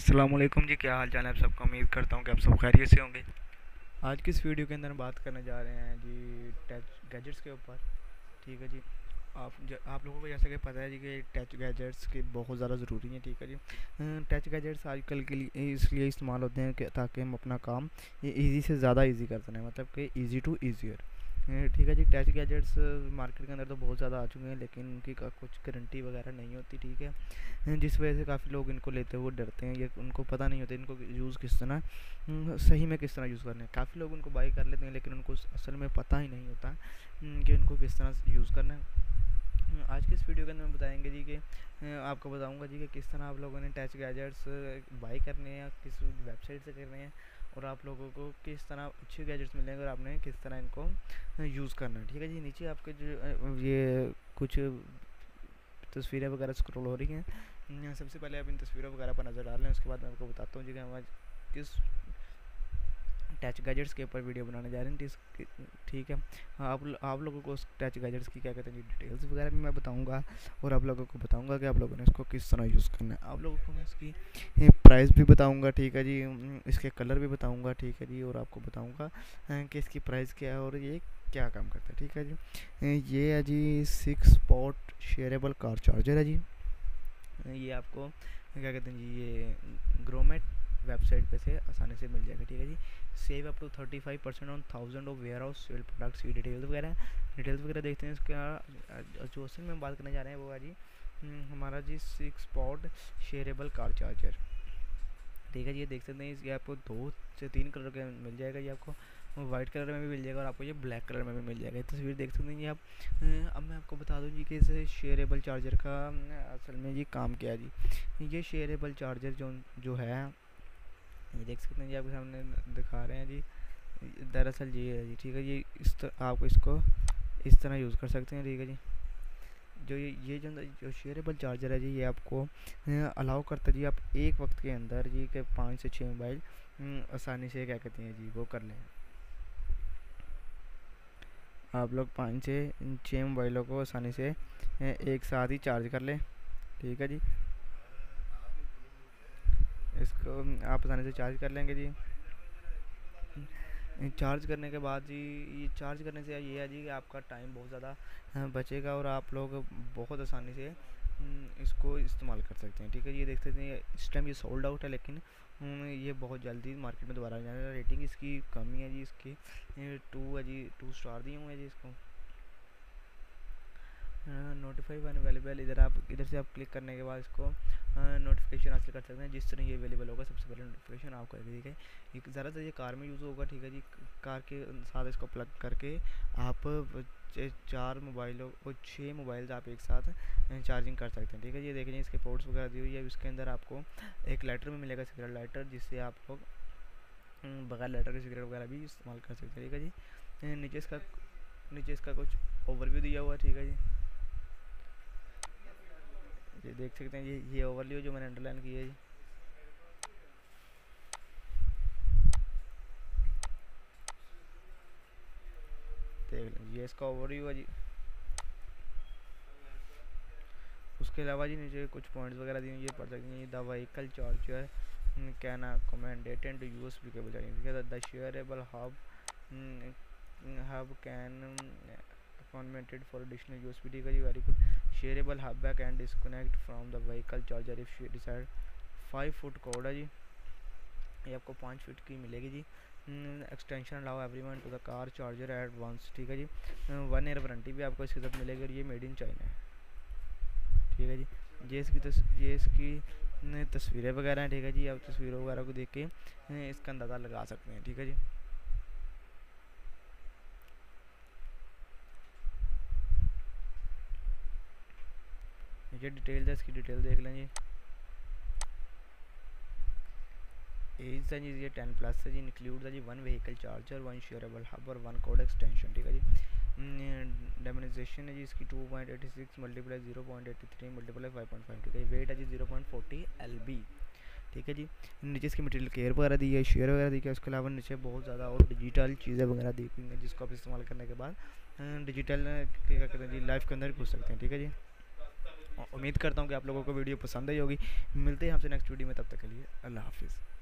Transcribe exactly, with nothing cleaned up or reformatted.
अस्सलाम वालेकुम जी, क्या हाल चाल है आप सबका। उम्मीद करता हूँ कि आप सब खैरियत से होंगे। आज की इस वीडियो के अंदर हम बात करने जा रहे हैं जी टच गैजेट्स के ऊपर। ठीक है जी। आप ज, आप लोगों को जैसा कि पता है जी कि टच गैजेट्स के बहुत ज़्यादा ज़रूरी हैं। ठीक है जी। टच गैजेट्स आजकल के लिए इसलिए इस्तेमाल होते हैं कि ताकि हम अपना काम ये ईज़ी से ज़्यादा ईज़ी कर सकें, मतलब कि ईज़ी टू ईजियर। ठीक है जी। टच गैजेट्स मार्केट के अंदर तो बहुत ज़्यादा आ चुके हैं, लेकिन उनकी का कुछ गारंटी वगैरह नहीं होती। ठीक है, जिस वजह से काफ़ी लोग इनको लेते हुए डरते हैं, ये उनको पता नहीं होता इनको यूज़ किस तरह सही में किस तरह यूज़ करना है। काफ़ी लोग उनको बाई कर लेते हैं, लेकिन उनको असल में पता ही नहीं होता कि उनको किस तरह यूज़ करना है। आज की इस वीडियो के अंदर हम बताएंगे जी कि आपको बताऊंगा जी कि किस तरह आप लोगों ने टच गैजेट्स बाई करने हैं, किस वेबसाइट से करने हैं, और आप लोगों को किस तरह अच्छे गैजेट्स मिलेंगे और आपने किस तरह इनको यूज़ करना है। ठीक है जी। नीचे आपके जो ये कुछ तस्वीरें वगैरह स्क्रॉल हो रही हैं, सबसे पहले आप इन तस्वीरों वगैरह पर नज़र डाल लें। उसके बाद मैं आपको बताता हूँ जी कि हम आज किस टच गैजेट्स के ऊपर वीडियो बनाने जा रहे हैं। ठीक है। आप आप लोगों को उस टच गैजेट्स की क्या कहते हैं डिटेल्स वगैरह भी मैं बताऊंगा, और आप लोगों को बताऊंगा कि आप लोगों ने इसको किस तरह यूज़ करना है। आप लोगों को मैं इसकी प्राइस भी बताऊंगा। ठीक है जी। इसके कलर भी बताऊंगा। ठीक है जी। और आपको बताऊंगा कि इसकी प्राइस क्या है और ये क्या काम करता है। ठीक है जी। ये है जी six spot shareable car charger है जी। ये आपको क्या कहते हैं जी, ये ग्रोमेट वेबसाइट पे से आसानी से मिल जाएगा। ठीक है जी। Save up to thirty five percent on thousand of warehouse sale products की डिटेल्स वगैरह डिटेल्स वगैरह देखते हैं। इसका जो असल में हम बात करने जा रहे हैं वो है जी हमारा जी six spot shareable car charger. ठीक है जी। ये देख सकते हैं, ये आपको दो से तीन कलर का मिल जाएगा। ये आपको वाइट कलर में भी मिल जाएगा और आपको ये ब्लैक कलर में भी मिल जाएगा। तस्वीर देख सकते हैं ये आप। अब मैं आपको बता दूं जी कि इस शेयरेबल चार्जर का असल में ये काम क्या है जी। ये शेयरेबल चार्जर जो जो है ये देख सकते हैं जी, आपके सामने दिखा रहे हैं जी। दरअसल ये है जी। ठीक है। ये इस तरह आप इसको इस तरह यूज़ कर सकते हैं। ठीक है जी। जो ये ये जो जो शेयरेबल चार्जर है जी, ये आपको अलाउ करता है जी आप एक वक्त के अंदर जी के पाँच से छः मोबाइल आसानी से क्या कहते हैं जी वो कर लें। आप लोग पाँच से छः मोबाइलों को आसानी से एक साथ ही चार्ज कर लें। ठीक है जी। इसको आप आसानी से चार्ज कर लेंगे जी। चार्ज करने के बाद जी ये चार्ज करने से ये है जी कि आपका टाइम बहुत ज़्यादा बचेगा और आप लोग बहुत आसानी से इसको इस्तेमाल कर सकते हैं। ठीक है। ये देख सकते हैं इस टाइम ये सोल्ड आउट है, लेकिन ये बहुत जल्दी मार्केट में दोबारा आ जाएगा। रेटिंग इसकी कमी है जी, इसकी टू है जी, टू स्टार दिए हुए हैं जी इसको। नोटिफाई वन अवेलेबल, इधर आप इधर से आप क्लिक करने के बाद इसको नोटिफिकेशन हासिल कर सकते हैं। जिस तरह ये अवेलेबल होगा सबसे पहले नोटिफिकेशन आपको आएगी। ठीक है। एक ज़्यादातर ये कार में यूज़ होगा। ठीक है जी। कार के साथ इसको प्लग करके आप चार मोबाइलों और छः मोबाइल्स आप एक साथ चार्जिंग कर सकते हैं। ठीक है। ये देखें इसके पोर्ट्स वगैरह दी हुई है। इसके अंदर आपको एक लाइटर में मिलेगा, सिगरेट लाइटर, जिससे आप लोग बगैर लाइटर के सिगरेट वगैरह भी इस्तेमाल कर सकते हैं। ठीक है जी। नीचे इसका नीचे इसका कुछ ओवरव्यू दिया हुआ है। ठीक है जी। ये देख सकते हैं ये ये ओवरव्यू जो मैंने अंडरलाइन की है जी। देख लीजिए ये इसका ओवरव्यू है जी। उसके अलावा जी नीचे कुछ पॉइंट्स वगैरह दिए ये पढ़ सकते हैं। The vehicle charger can accommodated two USB cable charging. The shareable hub hub can accommodated for additional USB. ठीक है जी। Very good. Shareable hub can disconnect from the vehicle charger if decide. Five foot cord है जी। ये आपको पाँच feet की मिलेगी जी। Extension allow everyone to the car charger at once. ठीक है जी। वन ईयर वारंटी भी आपको इसके साथ मिलेगी और ये मेड इन चाइना है। ठीक है जी। ये इसकी तस, ये इसकी तस्वीरें वगैरह हैं। ठीक है जी। आप तस्वीरों वगैरह को देख के इसका अंदाज़ा लगा सकते हैं। ठीक है जी। ये डिटेल है, इसकी डिटेल देख लें जी। एज है जी ये टेन प्लस है जी। इंक्लूड है जी one vehicle charger, one shareable hub और वन कोड एक्सटेंशन। ठीक है जी। डेमोनाइजेशन है जी इसकी two point eighty six multiply zero point eighty three multiply five point five. ठीक है। वेट है जी zero point forty L B. ठीक है जी। नीचे इसकी मटेरियल केयर वगैरह दी है, शेयर वगैरह दी है। उसके अलावा नीचे बहुत ज़्यादा और डिजिटल चीज़ें वगैरह दी हुई हैं, जिसको आप इस्तेमाल करने के बाद डिजिटल क्या कहते हैं जी लाइफ के अंदर घुस सकते हैं। ठीक है जी। उम्मीद करता हूँ कि आप लोगों को वीडियो पसंद आई होगी। मिलते हैं आपसे नेक्स्ट वीडियो में, तब तक के लिए अल्लाह हाफिज़।